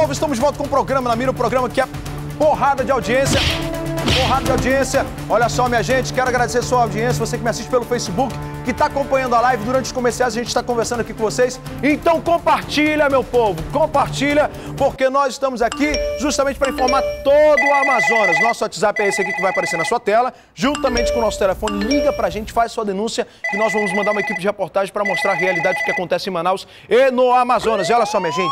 povo, estamos de volta com o programa Na Mira, um programa que é porrada de audiência. Porrada de audiência. Olha só, minha gente, quero agradecer a sua audiência, você que me assiste pelo Facebook, que está acompanhando a live durante os comerciais, a gente está conversando aqui com vocês. Então compartilha, meu povo, compartilha, porque nós estamos aqui justamente para informar todo o Amazonas. Nosso WhatsApp é esse aqui que vai aparecer na sua tela, juntamente com o nosso telefone. Liga pra gente, faz sua denúncia, que nós vamos mandar uma equipe de reportagem para mostrar a realidade do que acontece em Manaus e no Amazonas. E olha só, minha gente,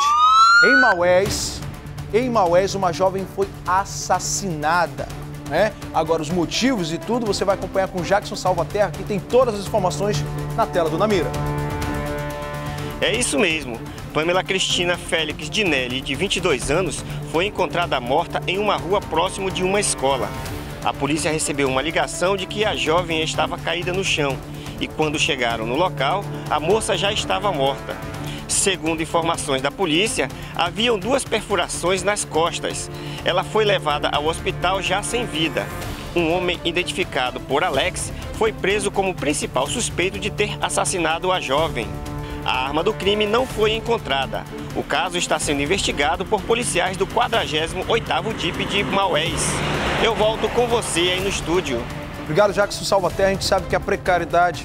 em Maués, uma jovem foi assassinada. Agora, os motivos e tudo você vai acompanhar com o Jackson Salvaterra, que tem todas as informações na tela do Na Mira. É isso mesmo. Pamela Cristina Félix Dinelli, de 22 anos, foi encontrada morta em uma rua próximo de uma escola. A polícia recebeu uma ligação de que a jovem estava caída no chão e quando chegaram no local, a moça já estava morta. Segundo informações da polícia, haviam 2 perfurações nas costas. Ela foi levada ao hospital já sem vida. Um homem identificado por Alex foi preso como principal suspeito de ter assassinado a jovem. A arma do crime não foi encontrada. O caso está sendo investigado por policiais do 48º DIP de Maués. Eu volto com você aí no estúdio. Obrigado, Jackson Salvaterra. A gente sabe que a precariedade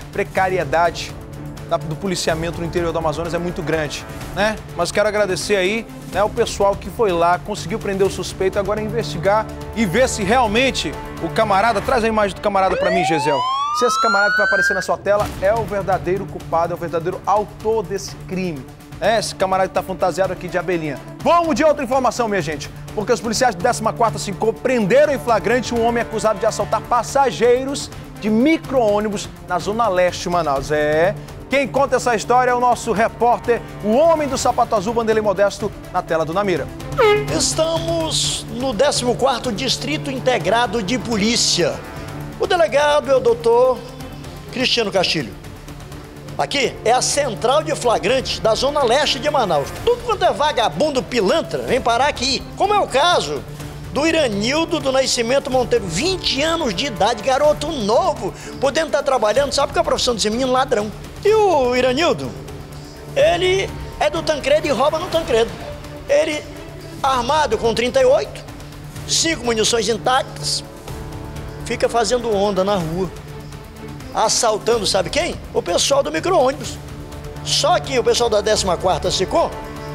do policiamento no interior do Amazonas é muito grande, né? Mas quero agradecer aí, né, o pessoal que foi lá, conseguiu prender o suspeito, agora é investigar e ver se realmente o camarada, traz a imagem do camarada pra mim, Gisele. Se esse camarada que vai aparecer na sua tela é o verdadeiro culpado, é o verdadeiro autor desse crime. Esse camarada que tá fantasiado aqui de abelhinha. Vamos de outra informação, minha gente, porque os policiais do 14º SINCOM prenderam em flagrante um homem acusado de assaltar passageiros de micro-ônibus na zona leste de Manaus. Quem conta essa história é o nosso repórter, o homem do sapato azul, Vanderlei Modesto, na tela do Na Mira. Estamos no 14º Distrito Integrado de Polícia. O delegado é o doutor Cristiano Castilho. Aqui é a central de flagrantes da zona leste de Manaus. Tudo quanto é vagabundo pilantra vem parar aqui, como é o caso do Iranildo do Nascimento Monteiro, 20 anos de idade, garoto novo, podendo estar trabalhando, sabe que é a profissão desse menino? Ladrão. E o Iranildo, ele é do Tancredo e rouba no Tancredo. Ele, armado com 38, 5 munições intactas, fica fazendo onda na rua, assaltando, sabe quem? O pessoal do micro-ônibus. Só que o pessoal da 14ª SINCOM,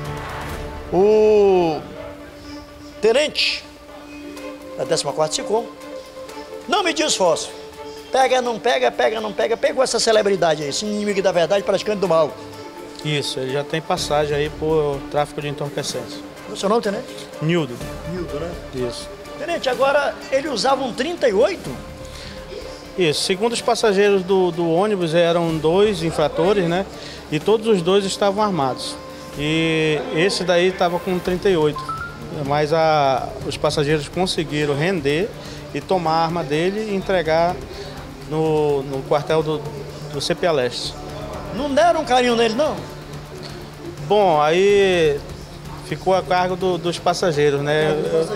o tenente da 14ª SINCOM, não me diz fósforo. Pega, não pega, pega, não pega. Pegou essa celebridade aí, esse inimigo da verdade, praticante do mal. Isso, ele já tem passagem aí por tráfico de entorpecentes. O seu nome, tenente? Nildo. Nildo, né? Isso. Tenente, agora ele usava um 38? Isso, segundo os passageiros do ônibus, eram 2 infratores, né? E todos os 2 estavam armados. E esse daí estava com 38. Mas os passageiros conseguiram render e tomar a arma dele e entregar no quartel do CPA Leste. Não deram um carinho nele, não? Bom, aí ficou a cargo dos passageiros, né?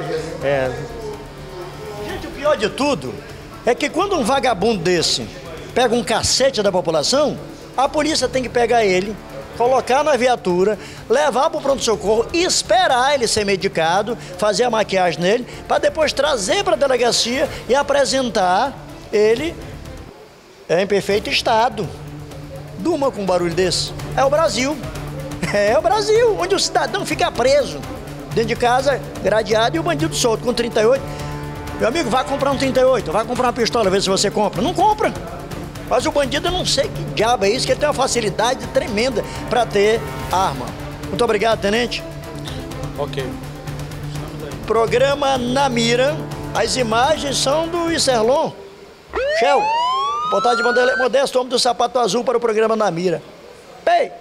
Gente, o pior de tudo é que quando um vagabundo desse pega um cacete da população, a polícia tem que pegar ele, colocar na viatura, levar para o pronto-socorro, esperar ele ser medicado, fazer a maquiagem nele, para depois trazer para a delegacia e apresentar ele em perfeito estado. Durma com um barulho desse. É o Brasil. É o Brasil, onde o cidadão fica preso dentro de casa, gradeado, e o bandido solto com 38. Meu amigo, vai comprar um 38, vai comprar uma pistola, ver se você compra. Não compra. Mas o bandido, eu não sei que diabo é isso, que ele tem uma facilidade tremenda para ter arma. Muito obrigado, tenente. Ok. Programa Na Mira. As imagens são do Iserlon. Shell. Reportagem de Vanderlei Modesto, homem do sapato azul, para o programa Na Mira. Ei!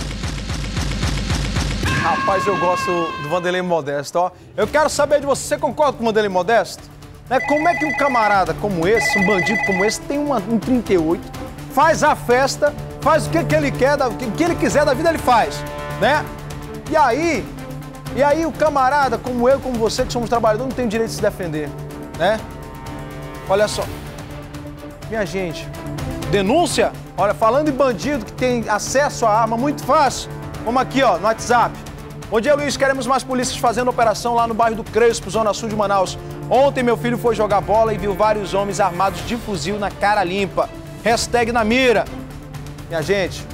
Rapaz, eu gosto do Vanderlei Modesto, ó. Eu quero saber de você concorda com o Vanderlei Modesto? Como é que um camarada como esse, um bandido como esse, tem um 38, faz a festa, faz o que ele quer, o que ele quiser da vida ele faz, né? E aí o camarada como eu, como você, que somos trabalhadores, não tem o direito de se defender, né? Olha só. Minha gente, denúncia, olha, falando em bandido que tem acesso à arma muito fácil, vamos aqui, ó, no WhatsApp, Bom dia, Luiz. Queremos mais polícias fazendo operação lá no bairro do Crespo, zona sul de Manaus. Ontem meu filho foi jogar bola e viu vários homens armados de fuzil na cara limpa. Hashtag na mira. Minha gente,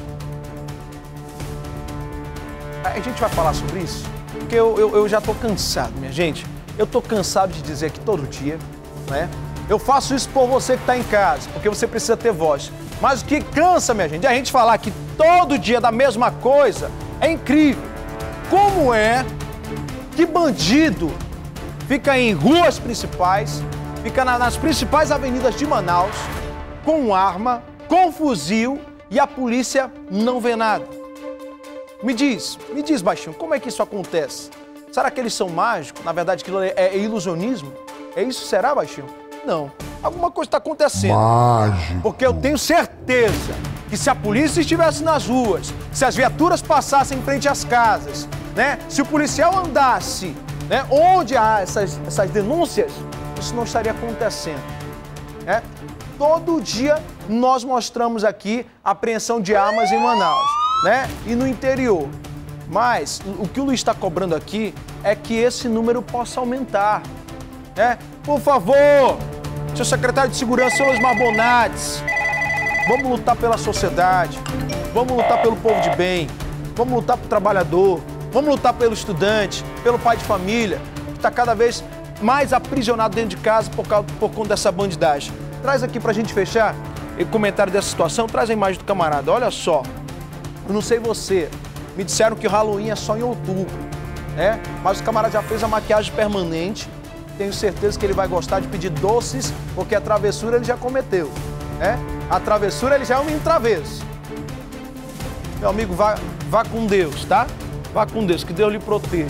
a gente vai falar sobre isso? Porque eu já tô cansado, minha gente. Eu tô cansado de dizer aqui todo dia, né? Eu faço isso por você que tá em casa, porque você precisa ter voz. Mas o que cansa, minha gente, é a gente falar que todo dia da mesma coisa. É incrível. Como é que bandido fica em ruas principais, fica nas principais avenidas de Manaus, com arma, com fuzil, e a polícia não vê nada? Me diz, baixinho, como é que isso acontece? Será que eles são mágicos? Na verdade, aquilo é ilusionismo? É isso, será, baixinho? Não. Alguma coisa está acontecendo. Mágico. Porque eu tenho certeza que se a polícia estivesse nas ruas, se as viaturas passassem em frente às casas, né? Se o policial andasse, né? Onde há essas denúncias, isso não estaria acontecendo, né? Todo dia nós mostramos aqui a apreensão de armas em Manaus, né? E no interior. Mas o que o Luiz está cobrando aqui é que esse número possa aumentar, né? Por favor, seu secretário de Segurança, seu Osmar Bonades, vamos lutar pela sociedade, vamos lutar pelo povo de bem, vamos lutar pelo trabalhador, vamos lutar pelo estudante, pelo pai de família, que está cada vez mais aprisionado dentro de casa por conta dessa bandidagem. Traz aqui pra gente fechar o comentário dessa situação, traz a imagem do camarada. Olha só, eu não sei você, me disseram que o Halloween é só em outubro, né? Mas o camarada já fez a maquiagem permanente, tenho certeza que ele vai gostar de pedir doces, porque a travessura ele já cometeu, né? A travessura ele já é um menino travesso. Meu amigo, vá com Deus, tá? Vá com Deus, que Deus lhe proteja.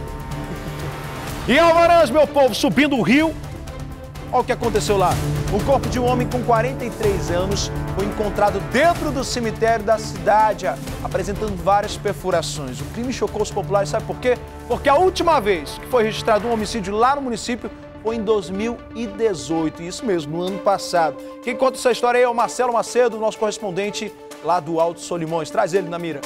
E Alvarães, meu povo, subindo o rio, olha o que aconteceu lá. O corpo de um homem com 43 anos foi encontrado dentro do cemitério da cidade, apresentando várias perfurações. O crime chocou os populares, sabe por quê? Porque a última vez que foi registrado um homicídio lá no município foi em 2018, isso mesmo, no ano passado. Quem conta essa história aí é o Marcelo Macedo, nosso correspondente lá do Alto Solimões. Traz ele na mira.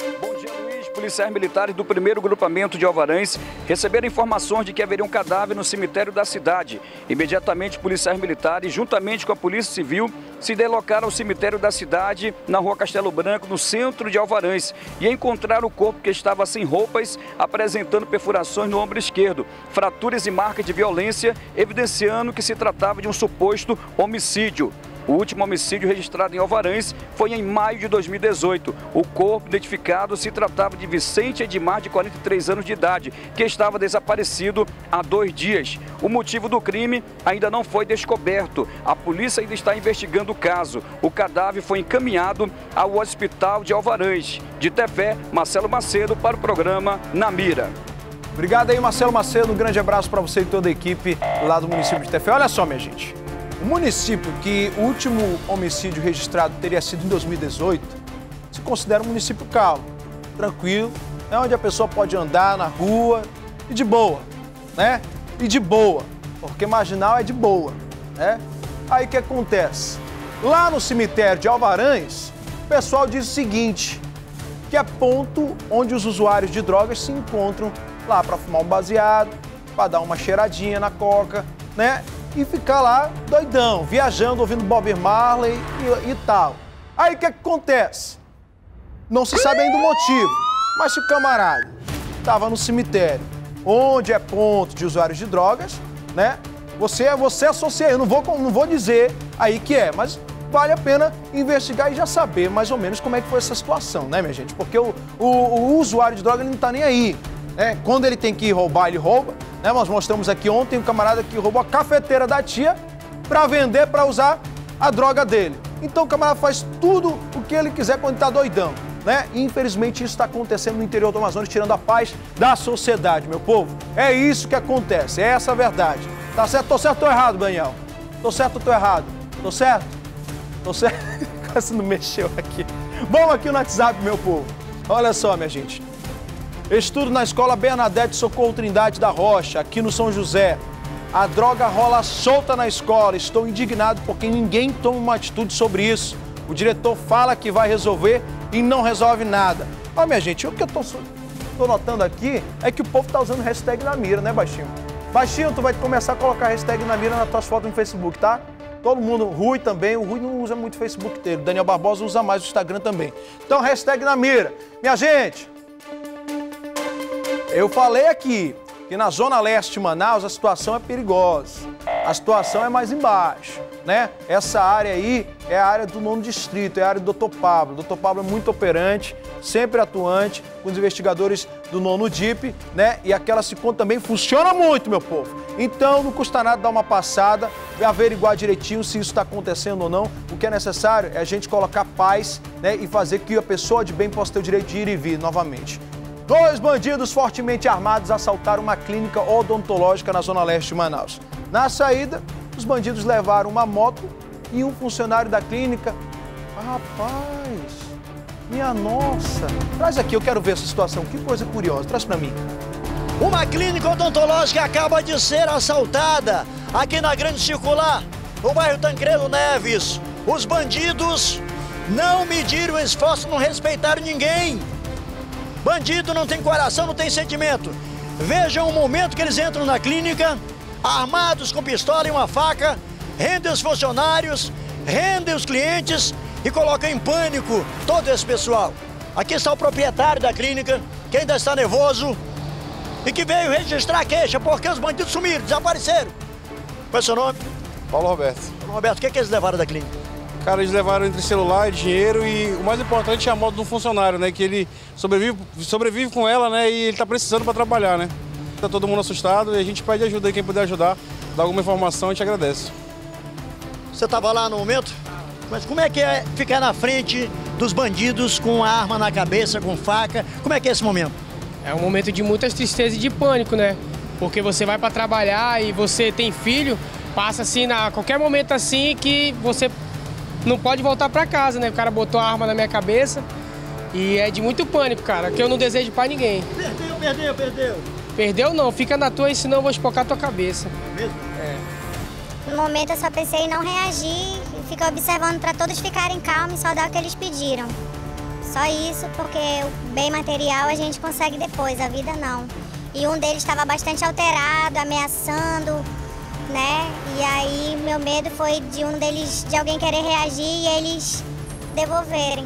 Policiais militares do 1º Grupamento de Alvarães receberam informações de que haveria um cadáver no cemitério da cidade. Imediatamente, policiais militares, juntamente com a Polícia Civil, se deslocaram ao cemitério da cidade, na Rua Castelo Branco, no centro de Alvarães, e encontraram o corpo que estava sem roupas, apresentando perfurações no ombro esquerdo, fraturas e marcas de violência, evidenciando que se tratava de um suposto homicídio. O último homicídio registrado em Alvarães foi em maio de 2018. O corpo identificado se tratava de Vicente Edmar, de 43 anos de idade, que estava desaparecido há 2 dias. O motivo do crime ainda não foi descoberto. A polícia ainda está investigando o caso. O cadáver foi encaminhado ao Hospital de Alvarães. De Tefé, Marcelo Macedo para o programa Na Mira. Obrigado aí, Marcelo Macedo. Um grande abraço para você e toda a equipe lá do município de Tefé. Olha só, minha gente. O município que o último homicídio registrado teria sido em 2018 se considera um município calmo, tranquilo, é onde a pessoa pode andar na rua e de boa, né? E de boa, porque marginal é de boa, né? Aí o que acontece? Lá no cemitério de Alvarães, o pessoal diz o seguinte, que é ponto onde os usuários de drogas se encontram lá para fumar um baseado, para dar uma cheiradinha na coca, né? E ficar lá doidão, viajando, ouvindo Bob Marley e tal. Aí o que acontece? Não se sabe ainda o motivo, mas se o camarada estava no cemitério, onde é ponto de usuários de drogas, né? Você associa, eu não vou dizer aí que é, mas vale a pena investigar e já saber mais ou menos como é que foi essa situação, né, minha gente? Porque o usuário de droga ele não tá nem aí, né? Quando ele tem que roubar, ele rouba. Né, nós mostramos aqui ontem um camarada que roubou a cafeteira da tia para vender, para usar a droga dele. Então o camarada faz tudo o que ele quiser quando está doidão, né? E infelizmente isso está acontecendo no interior do Amazonas, tirando a paz da sociedade, meu povo. É isso que acontece, é essa a verdade. Tá certo? Tô certo ou tô errado, Daniel? Tô certo ou tô errado? Tô certo? Tô certo? Quase não mexeu aqui. Vamos aqui no WhatsApp, meu povo. Olha só, minha gente. Estudo na escola Bernadette Socorro Trindade da Rocha, aqui no São José. A droga rola solta na escola. Estou indignado porque ninguém toma uma atitude sobre isso. O diretor fala que vai resolver e não resolve nada. Ó, minha gente, tô notando aqui é que o povo tá usando hashtag na mira, né, Baixinho? Baixinho, tu vai começar a colocar hashtag na mira nas tuas fotos no Facebook, tá? Todo mundo, Rui também, o Rui não usa muito o Facebook dele, o Daniel Barbosa usa mais o Instagram também. Então, hashtag na mira. Minha gente, eu falei aqui que na Zona Leste de Manaus a situação é perigosa, a situação é mais embaixo, né? Essa área aí é a área do 9º Distrito, é a área do Dr. Pablo. O Dr. Pablo é muito operante, sempre atuante, com os investigadores do 9º DIP, né? E aquela Sicom também funciona muito, meu povo. Então, não custa nada dar uma passada, averiguar direitinho se isso está acontecendo ou não. O que é necessário é a gente colocar paz, né? E fazer que a pessoa de bem possa ter o direito de ir e vir novamente. 2 bandidos fortemente armados assaltaram uma clínica odontológica na Zona Leste de Manaus. Na saída, os bandidos levaram uma moto e um funcionário da clínica. Rapaz, minha nossa. Traz aqui, eu quero ver essa situação. Que coisa curiosa. Traz pra mim. Uma clínica odontológica acaba de ser assaltada aqui na Grande Circular, no bairro Tancredo Neves. Os bandidos não mediram esforço, não respeitaram ninguém. Bandido não tem coração, não tem sentimento. Vejam o momento que eles entram na clínica, armados com pistola e uma faca, rendem os funcionários, rendem os clientes e colocam em pânico todo esse pessoal. Aqui está o proprietário da clínica, que ainda está nervoso e que veio registrar a queixa porque os bandidos sumiram, desapareceram. Qual é o seu nome? Paulo Roberto. Paulo Roberto, o que eles levaram da clínica? Cara, eles levaram entre celular e dinheiro e o mais importante é a moto do funcionário, né? Que ele sobrevive com ela, né? E ele tá precisando para trabalhar, né? Tá todo mundo assustado e a gente pede ajuda aí, quem puder ajudar, dar alguma informação, a gente agradece. Você estava lá no momento? Mas como é que é ficar na frente dos bandidos com arma na cabeça, com faca? Como é que é esse momento? É um momento de muita tristeza e de pânico, né? Porque você vai para trabalhar e você tem filho, passa assim, a qualquer momento assim que você não pode voltar para casa, né? O cara botou a arma na minha cabeça e é de muito pânico, cara, que eu não desejo para ninguém. Perdeu. Perdeu não, fica na tua, senão eu vou espocar a tua cabeça. Mesmo? É. No momento eu só pensei em não reagir e ficar observando para todos ficarem calmos e só dar o que eles pediram. Só isso, porque o bem material a gente consegue depois, a vida não. E um deles estava bastante alterado, ameaçando, né? E aí meu medo foi de um deles, de alguém querer reagir e eles devolverem.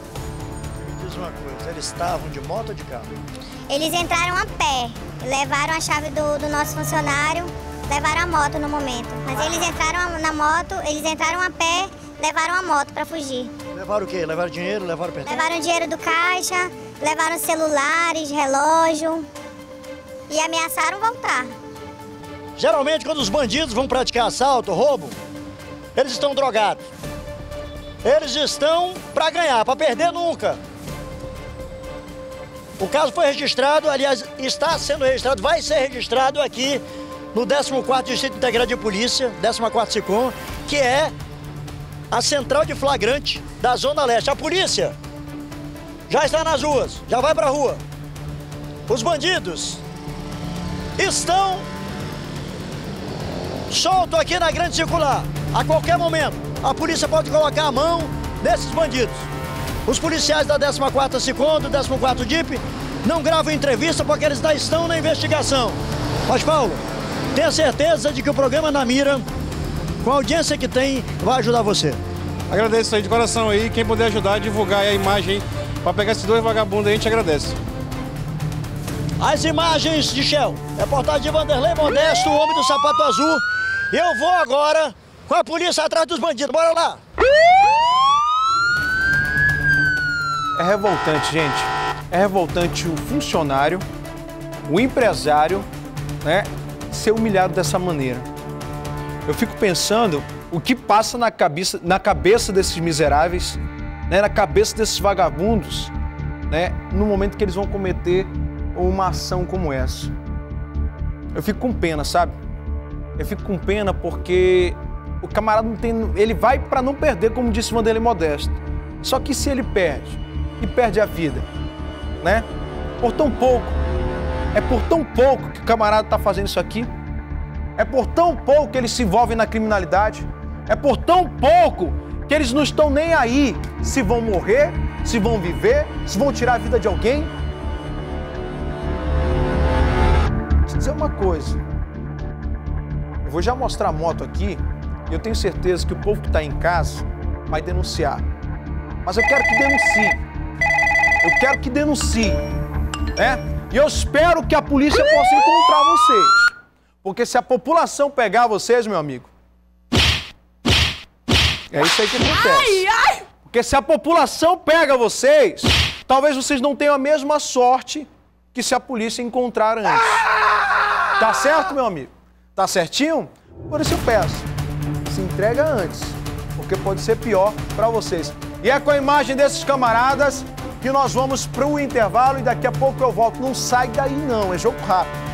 Me diz uma coisa, eles estavam de moto ou de carro? Eles entraram a pé, levaram a chave do nosso funcionário, levaram a moto no momento. Mas eles entraram na moto, eles entraram a pé, levaram a moto para fugir. Levaram o quê? Levaram dinheiro, levaram pertence? Levaram dinheiro do caixa, levaram celulares, relógio e ameaçaram voltar. Geralmente, quando os bandidos vão praticar assalto, roubo, eles estão drogados. Eles estão para ganhar, para perder nunca. O caso foi registrado, aliás, está sendo registrado, vai ser registrado aqui no 14º Distrito Integrado de Polícia, 14ª Sicom, que é a central de flagrante da Zona Leste. A polícia já está nas ruas, já vai para a rua. Os bandidos estão soltos aqui na Grande Circular. A qualquer momento, a polícia pode colocar a mão nesses bandidos. Os policiais da 14ª Sicom, do 14º DIP, não gravam entrevista porque eles ainda estão na investigação. Mas, Paulo, tenha certeza de que o programa Na Mira, com a audiência que tem, vai ajudar você. Agradeço aí de coração aí, quem puder ajudar a divulgar aí a imagem para pegar esses 2 vagabundos aí, a gente agradece. As imagens de Shell, reportagem de Vanderlei Modesto, o homem do sapato azul. Eu vou agora com a polícia atrás dos bandidos, bora lá! É revoltante, gente. É revoltante o funcionário, o empresário, né, ser humilhado dessa maneira. Eu fico pensando o que passa na cabeça desses miseráveis, né, na cabeça desses vagabundos, né, no momento que eles vão cometer uma ação como essa. Eu fico com pena, sabe? Eu fico com pena porque o camarada não tem... Ele vai para não perder, como disse Vanderlei Modesto. Só que se ele perde, e perde a vida, né? Por tão pouco. É por tão pouco que o camarada está fazendo isso aqui. É por tão pouco que eles se envolvem na criminalidade. É por tão pouco que eles não estão nem aí se vão morrer, se vão viver, se vão tirar a vida de alguém. dizer uma coisa. Eu vou já mostrar a moto aqui e eu tenho certeza que o povo que está em casa vai denunciar. Mas eu quero que denuncie. Eu quero que denuncie, né? E eu espero que a polícia possa encontrar vocês. Porque se a população pegar vocês, meu amigo, é isso aí que acontece. Porque se a população pega vocês, talvez vocês não tenham a mesma sorte que se a polícia encontrar antes. Tá certo, meu amigo? Tá certinho? Por isso eu peço, se entrega antes, porque pode ser pior para vocês. E é com a imagem desses camaradas que nós vamos para o intervalo e daqui a pouco eu volto. Não sai daí não, é jogo rápido.